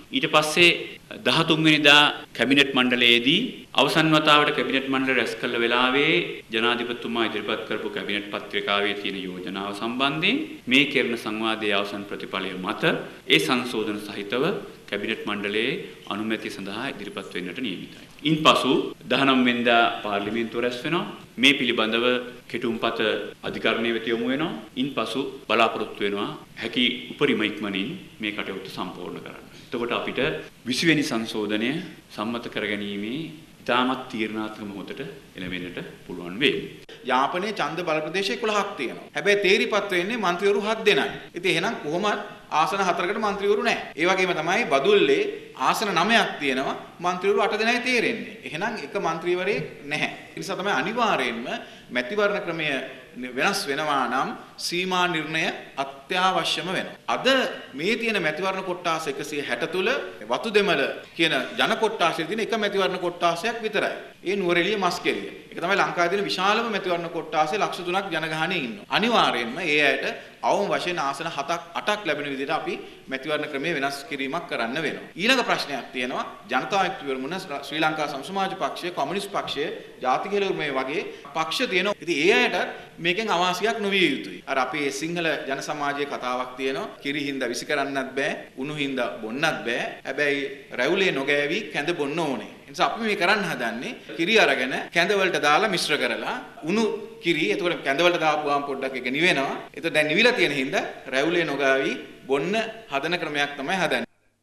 ඊට පස්සේ 13 වෙනිදා කැබිනට් මණ්ඩලයේදී අවසන් වතාවට කැබිනට් මණ්ඩල රැස් කළ වෙලාවේ ජනාධිපතිතුමා ඉදිරිපත් කරපු කැබිනට් පත්‍රිකාවේ තියෙන යෝජනාව සම්බන්ධයෙන් මේ කෙරෙන සංවාදයේ අවසන් ප්‍රතිඵලය මත ඒ සංශෝධන සහිතව කැබිනට් මණ්ඩලයේ අනුමැතිය සඳහා ඉදිරිපත් වෙන්නට නියමිතයි. ඉන්පසු 19 වෙනිදා පාර්ලිමේන්තුව රැස් වෙනවා. මේ පිළිබඳව කෙටුම්පත අධිකරණය වෙත යොමු වෙනවා. ඉන්පසු බලාපොරොත්තු වෙනවා හැකි උපරිම ඉක්මනින් මේ කටයුත්ත සම්පූර්ණ කරන්න. එතකොට අපිට 20 වෙනි සංශෝධනය සම්මත කරගැනීමේ ඉතාමත් තීරණාත්මක මොහොතට එළවෙන්නට පුළුවන් වෙයි. යාපනයේ ඡන්ද බල ප්‍රදේශ 11ක් තියෙනවා. හැබැයි තේරිපත් වෙන්නේ മന്ത്രിවරු 7 දෙනයි. ඉතින් එහෙනම් කොහොමද ආසන 4කට മന്ത്രിවරු නැහැ. ඒ වගේම තමයි බදුල්ලේ ආසන 9ක් තියෙනවා. മന്ത്രിවරු 8 දෙනයි තේරෙන්නේ. එහෙනම් එක മന്ത്രിවරයෙක් නැහැ. ඒ නිසා තමයි අනිවාර්යයෙන්ම මැතිවරණ ක්‍රමය වෙනස් වෙනවා නම් සීමා නිර්ණය අත්‍යවශ්‍යම වෙනවා. අද මේ තියෙන මැතිවරණ කොට්ටාස 160 තුල වතු දෙමළ කියන ජන කොට්ටාසයේ තියෙන එක මැතිවරණ කොට්ටාසයක් විතරයි. ඒ නුවරඑළිය මස්කෙලිය. ඒක තමයි ලංකාවේ තියෙන විශාලම මැතිවරණ කොට්ටාසයේ ලක්ෂ 3ක් ජනගහනයේ ඉන්නවා. අනිවාර්යයෙන්ම ඒ ඇයට අවම වශයෙන් ආසන 8ක් ලැබෙන විදිහට අපි මැතිවරණ ක්‍රමය වෙනස් කිරීමක් කරන්න වෙනවා. ඊළඟ ප්‍රශ්නයක් තියෙනවා ජනතා විමුක්ති පෙරමුණ, ශ්‍රී ලංකා සමාජ පක්ෂය, කොමියුනිස්ට් පක්ෂය, ජාතික හෙළවීම වගේ පක්ෂ තියෙනවා. ඉතින් ඒ ඇයට මේකෙන් අවාසියක් නොවිය යුතුයි. අර අපේ සිංහල ජන සමාජයේ කතාවක් තියෙනවා. කිරි හින්දා විසි කරන්නත් බෑ, උණු හින්දා බොන්නත් බෑ. හැබැයි රැවුලේ නොගෑවි කැඳ බොන්න ඕනේ. ඒ නිසා අපි මේ කරන්න හදන්නේ කිරි අරගෙන කැඳ වලට දාලා මිශ්‍ර කරලා උණු කිරි එතකොට කැඳ වලට දාපුවාම පොඩ්ඩක් ඒක නිවෙනවා. එතකොට දැන් නිවිලා තියෙන හින්දා රැවුලේ නොගාවි බොන්න හදන ක්‍රමයක් තමයි හදන්නේ.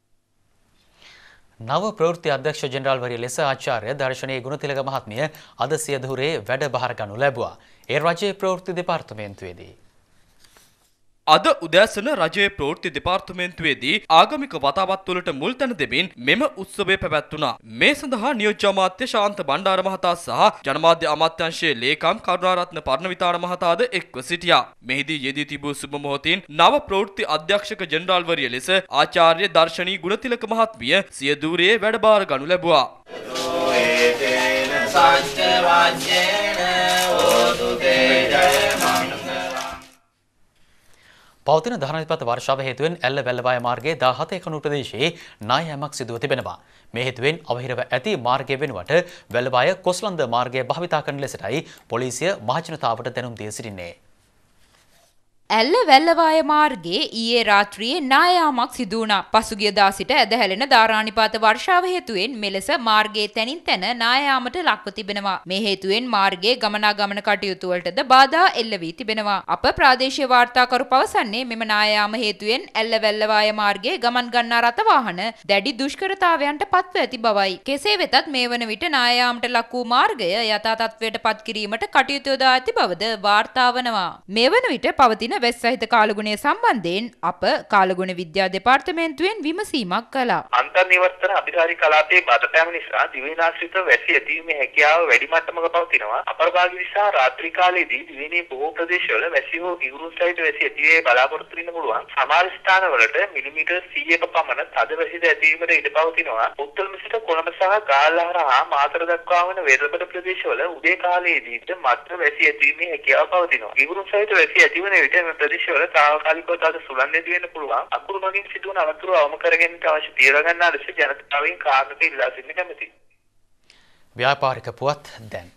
නව ප්‍රවෘත්ති අධ්‍යක්ෂ ජෙනරාල්වරිය ලෙස ආචාර්ය දර්ශනී ගුණතිලක මහත්මිය අද සියදුරේ වැඩ බහර ගනු ලැබුවා. ඒ රජයේ ප්‍රවෘත්ති දෙපාර්තමේන්තුවේදී අද උදෑසන රජයේ ප්‍රවෘත්ති දෙපාර්තමේන්තුවේදී ආගමික වතාවත් වලට මුල් තැන දෙමින් මෙම උත්සවය පැවැත්වුණා. මේ සඳහා නියෝජ්‍ය අමාත්‍ය ශාන්ත බණ්ඩාර මහතා සහ ජනමාධ්‍ය අමාත්‍යාංශයේ ලේකම් කරුණාරත්න පර්ණවිතාන මහතාද එක්ව සිටියා. මෙහිදී යෙදී තිබූ සුබ මොහොතින් නව ප්‍රවෘත්ති අධ්‍යක්ෂක ජෙනරාල්වරිය ලෙස ආචාර්ය දර්ශනී ගුණතිලක මහත්මිය සියදුරේ වැඩබාර ගනු ලැබුවා. පවතින ධනවිපත වර්ෂාව හේතුවෙන් ඇල්ල වැල්ලවාය මාර්ගයේ 17 කණු ප්‍රදේශයේ නායෑමක් සිදුව තිබෙනවා. මේ හේතුවෙන් අවහිරව ඇති මාර්ගය වෙනුවට වැල්ලවාය කොස්ලන්ද මාර්ගය භාවිතා කරන ලෙසටයි පොලිසිය මහජනතාවට දැනුම් දී සිටින්නේ. ඇල්ල වැල්ලවාය මාර්ගයේ ඊයේ රාත්‍රියේ නායාමක් සිදු වුණා. පසුගිය දා සිට ඇදහැලෙන ධාරානිපාත වර්ෂාව හේතුවෙන් මෙලෙස මාර්ගයේ තැනින් තැන නායාමට ලක්ව තිබෙනවා. මේ හේතුවෙන් මාර්ගයේ ගමනාගමන කටයුතු වලටද බාධා එල්ල වී තිබෙනවා. අප ප්‍රාදේශීය වාර්තාකරු පවසන්නේ මෙම නායාම හේතුවෙන් ඇල්ල වැල්ලවාය මාර්ගයේ ගමන් ගන්නා රථ වාහන දැඩි දුෂ්කරතාවයන්ට පත්ව ඇති බවයි. කෙසේ වෙතත් මේ වන විට නායාමට ලක් වූ මාර්ගය යථා තත්ත්වයට පත් කිරීමට කටයුතු යොදා ඇති බවද වාර්තා වනවා. මේ වන විට පවතින වැස් සහිත කාලගුණය සම්බන්ධයෙන් අප කාලගුණ විද්‍යා දෙපාර්තමේන්තුවෙන් විමසීමක් කළා. අන්තර්නිවර්තන අභිධාරී කලාපයේ බඩපෑම නිසා දිවයිනාශ්‍රිත වැසි ඇතිවීමේ හැකියාව වැඩි මට්ටමක පවතිනවා. අපරභාගී නිසා රාත්‍රී කාලයේදී දිවයිනේ බොහෝ ප්‍රදේශවල වැසි හෝ ගිගුරුම් සහිත වැසි ඇතිවේ බලාපොරොත්තු වෙන්න පුළුවන්. සමහර ස්ථානවලට මිලිමීටර් 100ක පමණ තද වැසිද ඇතිවීමට ඉඩ පවතිනවා. උත්තර සිට කොළඹ සහ ගාල්ලහර හා මාතර දක්වා වන වෙරළබඩ ප්‍රදේශවල උදේ කාලයේදී මත්ම වැසි ඇතිවීමේ හැකියාව පවතිනවා. ගිගුරුම් සහිත වැසි ඇතිවන විට ප්‍රදේශවල තාවකාලිකව තද සුළං ඇති වෙන්න පුළුවන්. අකුරු මගින් සිදුවන අවතුරු අවම කර ගැනීමට අවශ්‍ය තීරණ ගන්නා ලෙස ජනතාවගෙන් කාර්මික ඉල්ලා සිටින කැමැතියි. ව්‍යාපාරික පුවත් දැන්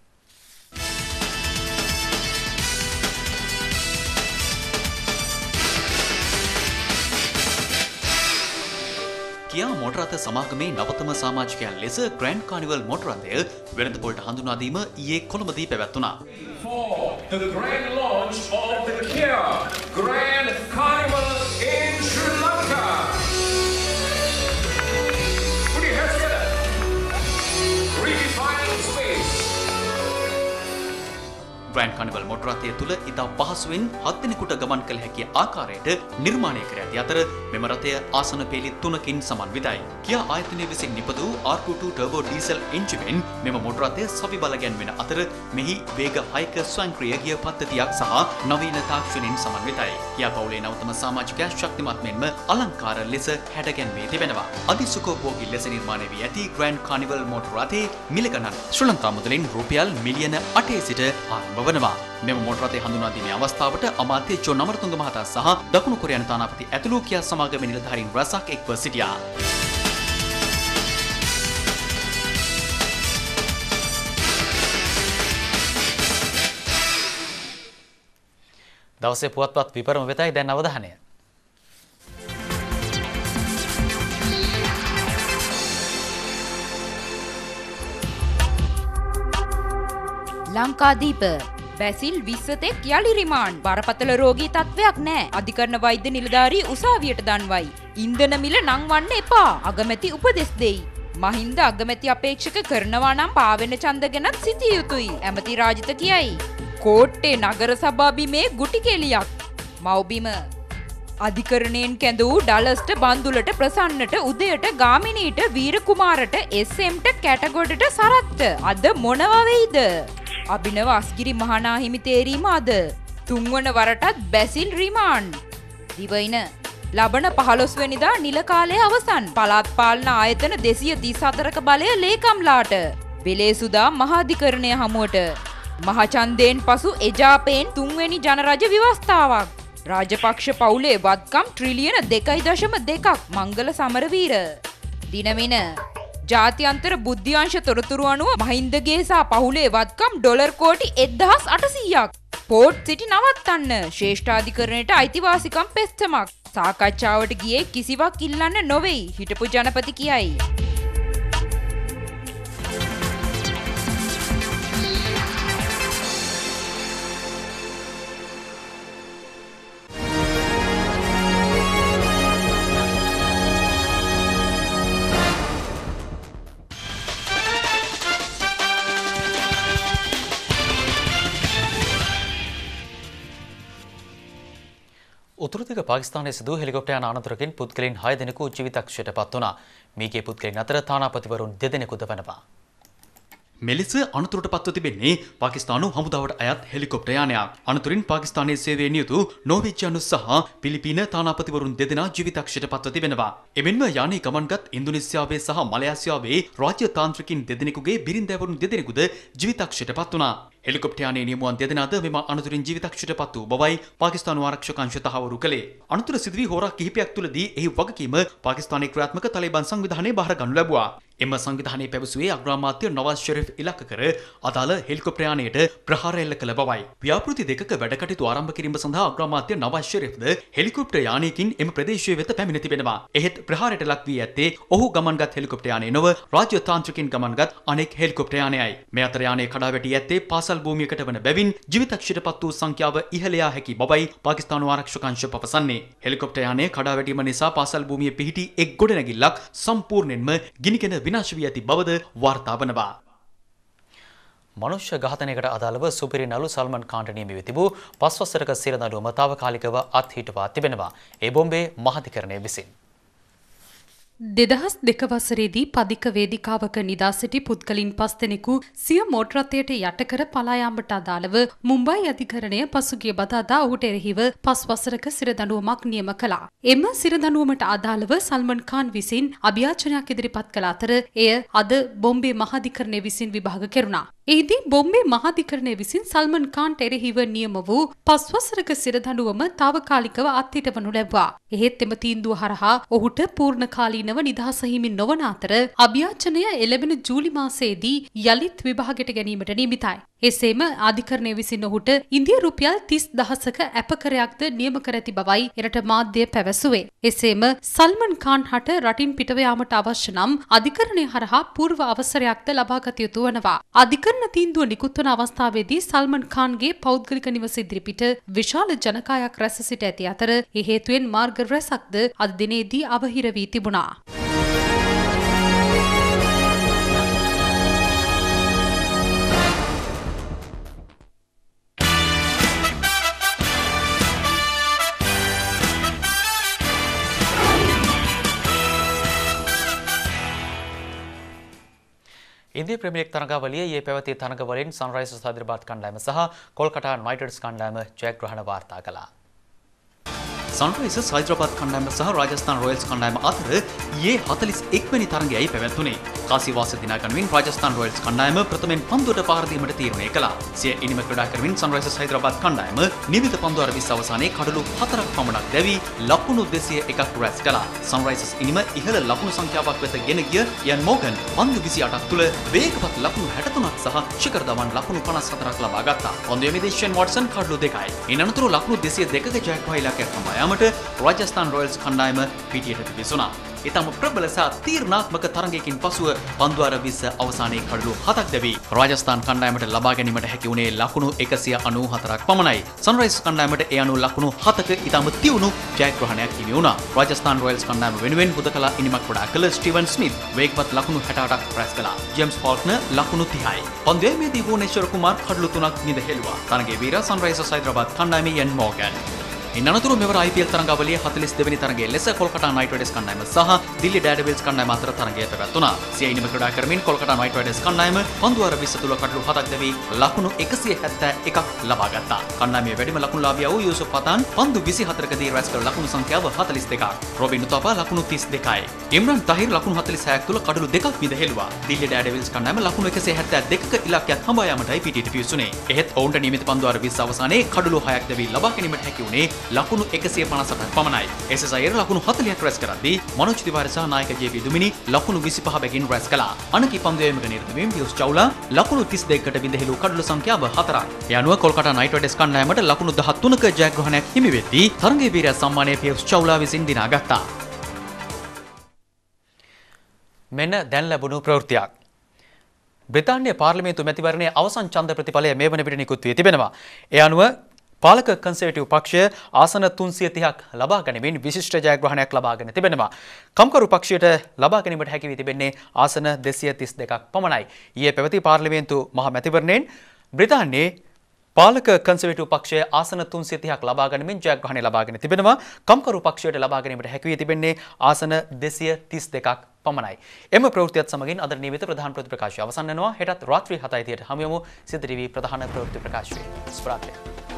කියා මොටර රථ සමාගමේ නවතම සමාජිකයන් ලෙස ග්‍රෑන්ඩ් කානිවල් මොටර රථය වෙළඳ පොළට හඳුනා දීම ඊයේ කොළඹදී පැවැත්වුණා. For the grand launch of the Kia Grand Carnival in Sri Lanka. Put your hands together. Redefining space. Grand carnival motor රථය තුල ඉතා පහසුවෙන් 7 දිනකට ගමන් කළ හැකි ආකාරයට නිර්මාණය කර ඇති අතර මෙම රථය ආසන පේලි 3කින් සමන්විතයි. කියා ආයතනය විසින් නිපදවූ R22 ටර්බෝ ඩීසල් එන්ජිමෙන් මෙම මොටර රථය සවි බල ගැන්වෙන අතර මෙහි වේග 6ක ස්වයංක්‍රීය ගිය පද්ධතියක් සහ නවීන තාක්ෂණයෙන් සමන්විතයි. කියා පවුලේ නවතම සමාජිකයා ශක්තිමත් මෙන්ම අලංකාර ලෙස හැඩගැන්වී තිබෙනවා. අධිසුඛෝපභෝගී ලෙස නිර්මාණය වී ඇති ග්‍රෑන්ඩ් කානිවල් මොටර රථයේ මිල ගණන් ශ්‍රී ලංකා මුදලින් රුපියල් මිලියන 8 සිට ආරම්භ වනවා. මෙම මොටර රථය හඳුනා දීමේ අවස්ථාවට අමාත්‍ය ජොන් අමරතුංග මහතා සහ දකුණු කොරියානු තානාපති ඇතුළු කියා සමාගමේ නිලධාරීන් රැසක් එක්ව සිටියා. දවසේ පුවත්පත් විපරම වෙතයි දැන් අවධානය. ලංකාදීප බැසිල් 20තෙක් යලි රිමාන්ඩ්. බරපතල රෝගී තත්වයක් නෑ. අධිකරණ වෛද්‍ය නිලධාරී උසාවියට දන්වයි. ඉන්ධන මිල නංවන්න එපා. අගමැති උපදෙස් දෙයි. මහින්ද අගමැති අපේක්ෂක කරනවා නම් පාවෙන ඡන්ද ගැනත් සිටිය යුතුයි. ඇමති රාජිත කියයි. කෝට්ටේ නගර සභා බිමේ ගුටි කෙලියක්. මව්බිම අධිකරණයෙන් කැඳ වූ ඩලස්ට බන්දුලට ප්‍රසන්නට උදයට ගාමිණීට වීරකුමාරට SMට කැටගොඩට සරත්ට අද මොනවා වෙයිද? අභිනව අස්ගිරි මහනාහිමි තේරීම අද. තුන්වන වරටත් බැසිල් රිමාන්ඩ්. දිවයින ලබන 15 වෙනිදා නිල කාලය අවසන්. පළාත් පාලන ආයතන 234ක බලය ලේකම්ලාට. වෙලේසුදා මහාධිකරණය හමුවට. මහචන්දයෙන් පසු එජාපයෙන් 3 වෙනි ජනරජ ව්‍යවස්ථාවක්. රාජපක්ෂ පවුලේ වත්කම් ට්‍රිලියන 2.2ක්. මංගල සමරවීර. දිනමින ජාත්‍යන්තර බුද්ධ්‍යංශ තොරතුරු අනුව මහින්දගේ සහ පවුලේ වත්කම් ඩොලර් කෝටි 1800ක්. පෝට් සිටි නවත්තන්න ශ්‍රේෂ්ඨාධිකරණයට අයිතිවාසිකම් පෙස්ටමක්. සාකච්ඡාවට ගියේ කිසිවක් ඉල්ලන්න නොවේයි හිටපු ජනපති කියයි. උතුරුදිග පාකිස්තානයේ සිදු හෙලිකොප්ටර් යාන අනතුරකින් පුද්ගලයන් 6 දෙනෙකු ජීවිතක්ෂයට පත් වුණා. මේකේ පුද්ගලයන් අතර තානාපතිවරුන් 2 දෙනෙකුද වනවා. මෙලෙස අනතුරට පත්ව තිබෙන්නේ පාකිස්තානු හමුදාවට අයත් හෙලිකොප්ටර් යානයක්. අනතුරින් පාකිස්තානයේ සේවයේ නියුතු නෝර්වේජියානු සහ පිලිපීන තානාපතිවරුන් 2 දෙනා ජීවිතක්ෂයට පත්ව තිබෙනවා. එමෙන්ම යානයේ ගමන්ගත් ඉන්දුනීසියාවේ සහ මලයාසියාවේ රාජ්‍ය තාන්ත්‍රිකින් 2 දෙනෙකුගේ බිරින්දෑවරුන් 2 දෙනෙකුද ජීවිතක්ෂයට පත් වුණා. හෙලිකොප්ටර් යානයේ නියමුවන් 2 දෙනාද මෙම අනතුරින් ජීවිතක්ෂයට පත් වූ බවයි පාකිස්තානු ආරක්ෂක අංශ තහවුරු කළේ. අනතුර සිදු වී හෝරා කිහිපයක් තුළදී එහි වගකීම පාකිස්තානයේ ක්‍රියාත්මක තලිබාන් සංවිධානයේ බාර ගනු ලැබුවා. එම සංවිධානයේ පැවසුවේ අග්‍රාමාත්‍ය නවාස් ෂෙරිෆ් ඉලක්ක කර අදාළ හෙලිකොප්ටර් යානයට ප්‍රහාර එල්ල කළ බවයි. ව්‍යාපෘති දෙකක වැඩ කටයුතු ආරම්භ කිරීම සඳහා අග්‍රාමාත්‍ය නවාස් ෂෙරිෆ්ද හෙලිකොප්ටර් යානයකින් එම ප්‍රදේශයේ වෙත පැමිණ තිබෙනවා. එහෙත් ප්‍රහාරයට ලක් වී ඇත්තේ ඔහු ගමන්ගත් හෙලිකොප්ටර් යානය නොව රාජ්‍ය තාන්ත්‍රිකින් ගමන්ගත් අනෙක් හෙලිකොප්ටර් යානයයි. මේ අතර යානයේ කඩා වැටී ඇත්තේ පාසල් භූමියකට වන බැවින් ජීවිතක්ෂයට පත් වූ සංඛ්‍යාව ඉහළ යා හැකි බවයි පාකිස්තානු ආරක්ෂක අංශ පවසන්නේ. හෙලිකොප්ටර් යානයේ කඩා වැටීම නිසා පාසල් භූමියේ පිහිටි එක් ගොඩනැගිල්ලක් සම්පූර්ණයෙන්ම ගිනිගෙන විනාශ වී ඇති බවද වාර්තා වනවා. මනුෂ්‍ය ඝාතනයකට අදාළව සුපිරි නළු සල්මන් කාන්ට නියමිත තිබූ 5 වසරක සිරදඬුවම තාවකාලිකව අත්හිටුවා තිබෙනවා. ඒ බොම්බේ මහාධිකරණය විසින් 2002 වසරේදී පදික වේදිකාවක නිදා සිටි පුද්ගලින් 5 දෙනෙකු සිය මෝටර රථයට යට කර පලා යාමට අදාළව මුම්බයි අධිකරණය පසුගිය බදාදා ඔහුට එරෙහිව 5 වසරක සිරදඬුවමක් නියම කළා. එම සිරදඬුවමට අදාළව සල්මන් ખાන් විසින් අභියාචනයක් ඉදිරිපත් කළ අතර එය අද බොම්බේ මහාධිකරණය විසින් විභාග කෙරුණා. එහිදී බොම්බේ මහාධිකරණය විසින් සල්මන් ખાන්ට එරෙහිව නියම වූ 5 වසරක සිරදඬුවම తాවකාලිකව අත්හිටවනු ලැබුවා. එහෙත් එම තීන්දුව හරහා ඔහුට පූර්ණකාලීනව නිදහස හිමි නොවන අතර අභියාචනය එළඹෙන ජූලි මාසයේදී යලිත් විභාගයට ගැනීමට නියමිතයි. එසේම අධිකරණය විසින් ඔහුට ඉන්දිය රුපියල් 30,000ක අපකරයක්ද නියම කර ඇති බවයි එරට මාධ්‍ය පැවසුවේ. එසේම සල්මන් ખાන් හට රටින් පිටව යාමට අවශ්‍ය නම් අධිකරණය හරහා పూర్ව අවසරයක්ද ලබාගත යුතු වනවා. අධිකරණ තීන්දුව නිකුත් වන අවස්ථාවේදී සල්මන් ખાන්ගේ පෞද්ගලික නිවස ඉදිරිපිට විශාල ජනකායක් රැස් සිට ඇති අතර ඒ හේතුවෙන් මාර්ග රැසක්ද අද දිනේදී අවහිර වී තිබුණා. ඉන්දිය ප්‍රීමියර් ලීග් තරගාවලියේ ඊයේ පැවති තරගවලින් සන්රයිසර්ස් හයිදරාබාද් කණ්ඩායම සහ කොල්කතා නයිට් රයිඩර්ස් කණ්ඩායම ජයග්‍රහණ වාර්තා කළා. සන්රයිසර්ස් හයිදරාබාද් කණ්ඩායම සහ රාජස්ථාන් රොයල්ස් කණ්ඩායම අතර ඊයේ 41 වෙනි තරගයයි පැවැත්වුණේ. කාසිවාස දිනා ගනිමින් රාජස්ථාන් රොයල්ස් කණ්ඩායම ප්‍රථමයෙන් පන්දුවට පාර දීමට තීරණය කළා. සිය ඉනිම ක්‍රීඩා කරමින් සන්රයිසර්ස් හයිදරාබාද් කණ්ඩායම නියමිත පන්දු අර 20 අවසානයේ කඩලු 4ක් පමණක් දැවි ලකුණු 201ක් රැස් කළා. සන්රයිසර්ස් ඉනිම ඉහළ ලකුණු සංඛ්‍යාවක් වෙත ගෙන ගිය යන් මෝගන් පන්දු 28ක් තුල වේගවත් ලකුණු 63ක් සහ ශිඛර් ධවන් ලකුණු 54ක් ලබා ගත්තා. පන්දුවේ මිදේෂන් වොට්සන් කඩලු 2යි. ඉනනතුරු ලකුණු 202ක ජයග්‍රහී ඉලක්කයක් සමා යාමට රාජස්ථාන රොයල්ස් කණ්ඩායම පිටියට පිවිසුණා. ඉතාම ප්‍රබල සහ තීරණාත්මක තරගයකින් පසුව පන්දු අර 20 අවසානයේ කඩලු 7ක් දැවි රාජස්ථාන කණ්ඩායමට ලබා ගැනීමට හැකි වුණේ ලකුණු 194ක් පමණයි. සන්රයිසර්ස් කණ්ඩායමට ඒ අනුව ලකුණු 7ක ඉතාම තියුණු ජයග්‍රහණයක් හිමි වුණා. රාජස්ථාන රොයල්ස් කණ්ඩායම වෙනුවෙන් හුදකලා ඉනිමක් වඩා කළ ස්ටිවන් ස්මිත් වේගවත් ලකුණු 68ක් රැස් කළා. ජේම්ස් ෆෝල්ක්නර් ලකුණු 30යි. පන්දුවේ මේදී භුවනේශ්වර කුමාර් කඩලු 3ක් නිද හෙළුවා. තරගයේ වීර සන්රයිසර්ස් හයිදරාබාද් කණ්ඩායමේ යන් මෝගන්. ඉන්නතුරු මෙවර IPL තරඟාවලියේ 42 වෙනි තරගයේ ලෙස කොල්කතා නයිට් රයිඩර්ස් කණ්ඩායම සහ දිල්ලි ඩෑඩවිල්ස් කණ්ඩායම අතර තරගය පැවැත්වුණා. සිය ඉනිම ක්‍රීඩා කරමින් කොල්කතා නයිට් රයිඩර්ස් කණ්ඩායම පන්දු අර 20 තුල කඩලු 7ක් දැවි ලකුණු 171ක් ලබා ගත්තා. කණ්ඩායමේ වැඩිම ලකුණුලාභියා වූ යූසුෆ් පතාන් පන්දු 24කදී රැස් කළ ලකුණු සංඛ්‍යාව 42ක්. රොබින් උතපා ලකුණු 32යි. ඉම්රාන් තහිර් ලකුණු 46ක් තුල කඩලු 2ක් විඳ හෙළුවා. දිල්ලි ඩෑඩවිල්ස් කණ්ඩායම ලකුණු 172ක ඉලක්කයක් හඹා යාමටයි පිටියට පිවිසුනේ. එහෙත් ඔවුන්ට නියමිත පන්දු අර 20 අවසානයේ කඩලු 6ක් දැවි ලබා ගැනීමට හැකි වුණේ ලකුණු 158ක් පමණයි. එසේස අයර ලකුණු 40ක් රැස් කරද්දී මනෝජ් තිවාරි සහ නායක ජේ.බී. දුමිනි ලකුණු 25 බැගින් රැස් කළා. අනකි පන්දුවේමක නිරත වීම පියුස් චවුලා ලකුණු 32කට විඳහෙළු කඩලු සංඛ්‍යාව 4ක්. ඒ අනුව කොල්කතා නයිට් රයිඩර්ස් කණ්ඩායමට ලකුණු 13ක ජයග්‍රහණයක් හිමි වෙද්දී තරගයේ වීරයා සම්මානය පියුස් චවුලා විසින් දිනා ගත්තා. මෙන්න දැන් ලැබුණු ප්‍රවෘත්තියක්. බ්‍රිතාන්‍ය පාර්ලිමේන්තු මැතිවරණයේ අවසන් ඡන්ද ප්‍රතිඵලය මේ වන විට නිකුත් වී තිබෙනවා. ඒ අනුව පාලක කන්සර්වේටිව් පක්ෂය ආසන 330ක් ලබා ගැනීමෙන් විශිෂ්ට ජයග්‍රහණයක් ලබාගෙන තිබෙනවා. කම්කරු පක්ෂයට ලබා ගැනීමට හැකි වී තිබෙන්නේ ආසන 232ක් පමණයි. ඊයේ පැවති පාර්ලිමේන්තු මහ මැතිවරණයෙන් බ්‍රිතාන්‍යයේ පාලක කන්සර්වේටිව් පක්ෂය ආසන 330ක් ලබා ගැනීමෙන් ජයග්‍රහණය ලබාගෙන තිබෙනවා. කම්කරු පක්ෂයට ලබා ගැනීමට හැකි වී තිබෙන්නේ ආසන 232ක් පමණයි. එම ප්‍රවෘත්තියත් සමගින් අද නියමිත ප්‍රධාන ප්‍රවෘත්ති ප්‍රකාශය අවසන් වෙනවා. හෙටත් රාත්‍රී 7:30ට හමු යමු සිද්ධ ටීවී ප්‍රධාන ප්‍රවෘත්ති ප්‍රකාශයේ. ස්ප්‍රාත්ලේ